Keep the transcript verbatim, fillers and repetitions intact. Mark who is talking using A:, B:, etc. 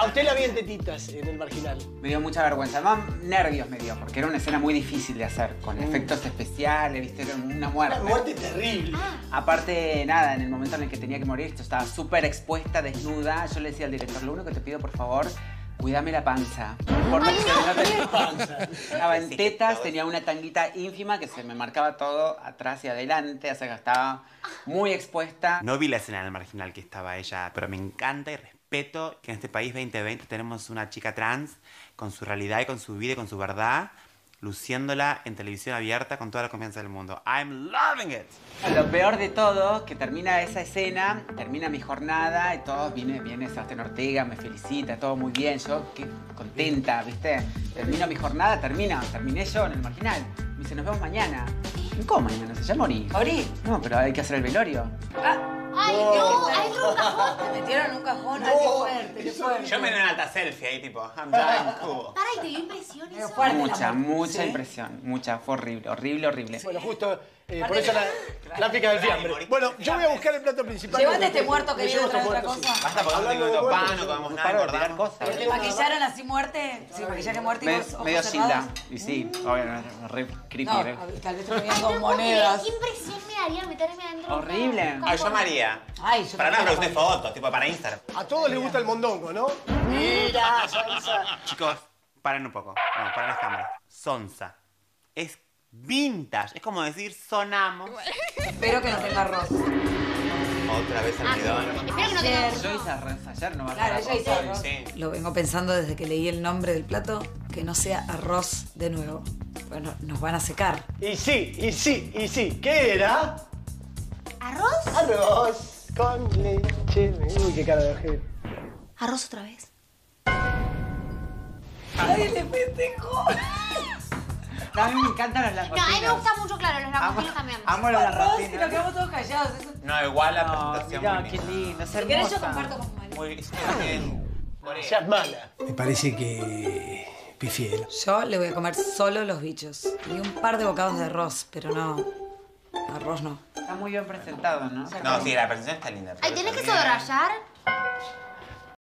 A: A usted la vi en tetitas en El Marginal.
B: Me dio mucha vergüenza. Además, nervios me dio, porque era una escena muy difícil de hacer, con mm. efectos especiales, viste, era una muerte.
A: Una muerte terrible.
B: Aparte, nada, en el momento en el que tenía que morir, yo estaba súper expuesta, desnuda. Yo le decía al director, lo único que te pido, por favor, cuídame la panza. Por
A: Ay, no, no tenía panza.
B: Estaba en tetas, tenía una tanguita ínfima que se me marcaba todo atrás y adelante, o sea que estaba muy expuesta.
C: No vi la escena del Marginal que estaba ella, pero me encanta y respeto que en este país veinte veinte tenemos una chica trans con su realidad y con su vida y con su verdad, luciéndola en televisión abierta con toda la confianza del mundo. I'm loving it.
B: Lo peor de todo, que termina esa escena, termina mi jornada y todo, viene, viene Sebastián Ortega, me felicita, todo muy bien, yo qué contenta, ¿viste? Termino mi jornada, termina, terminé yo en El Marginal. Me dice, nos vemos mañana. ¿Cómo mañana? ¿Se ya morí?
D: ¿Morí?
B: No, pero hay que hacer el velorio.
D: Ah.
E: ¡Ay, no! ¡Adentro de un cajón!
D: Te metieron en un cajón.
A: No,
D: ¡Ay, qué fuerte, qué fuerte!
C: Yo me di una alta selfie ahí, tipo, I'm dying cool.
E: Para, ¿y te dio impresión eso?
D: Fuerte,
B: Mucha, mucha
D: ¿sí?
B: impresión. Mucha, fue horrible, horrible, horrible.
A: Bueno, justo eh, por eso la, la pica del fiambre. Bueno, yo voy a buscar el plato principal.
D: Llévate este muerto que
A: Me
D: viene
A: llevo
D: de
A: este
D: otra
A: muerto,
D: cosa.
A: sí.
C: Basta porque no
A: Hablando de
C: tengo
A: muertos,
C: pan, no
A: yo-
C: comemos
B: No
C: nada,
B: paro de tirar
C: engordamos.
B: cosas.
D: ¿Te maquillaron así muerte? Sí, maquillaje muerte y
B: Me,
D: los ojos
B: medio
D: cerrados.
B: Gilda. Y sí, obviamente, re creepy.
D: No,
B: re-
D: tal vez te
E: Ay,
D: ponían
E: no
D: dos
E: puedo creer,
D: monedas.
E: ¿qué impresión me daría meterme adentro? de un
B: Horrible.
E: cajón?
C: Ay, yo María.
D: Ay, yo
C: Para nada,
D: también
C: pero usted fotos, tipo para Instagram.
A: A todos les gusta el mondongo, ¿no? Mira, salsa.
C: Chicos, paren un poco. No, para las cámaras. Sonsa. Es vintage. Es como decir sonamos.
D: Espero que no tenga arroz.
C: Otra vez
E: Ah,
C: almidón.
E: espero que no tenga
D: Ayer.
B: Yo hice arroz ayer, no va a
D: Claro,
B: ser
D: ella hizo
B: arroz.
D: arroz.
C: Sí.
D: Lo vengo pensando desde que leí el nombre del plato, que no sea arroz de nuevo. Bueno, nos van a secar.
A: Y sí, y sí, y sí. ¿Qué era?
E: ¿Arroz?
A: Arroz con leche. Uy, qué cara de ojete.
E: ¿Arroz otra vez?
D: ¡Ay, le festejó!
B: No, a mí me encantan los
E: No, a
B: langostinos.
E: mí me gusta mucho, claro, los
B: Amo,
E: langostinos también.
B: amo los
D: Arroz y nos
B: langostinos.
D: quedamos todos callados. Eso...
C: No, igual la
B: No,
C: presentación
B: mirá,
C: muy
B: qué
C: linda.
B: lindo, es
D: Si querés yo
B: hermosa.
D: comparto con María.
C: Muy bien.
A: Ya es mala. Me parece que pifié.
D: Yo le voy a comer solo los bichos. Y un par de bocados de arroz, pero no... Arroz no.
B: Está muy bien presentado, ¿no?
C: No, sí, la presentación está linda.
E: Ay,
C: pero
E: ¿tenés que
C: también-
E: sobrayar?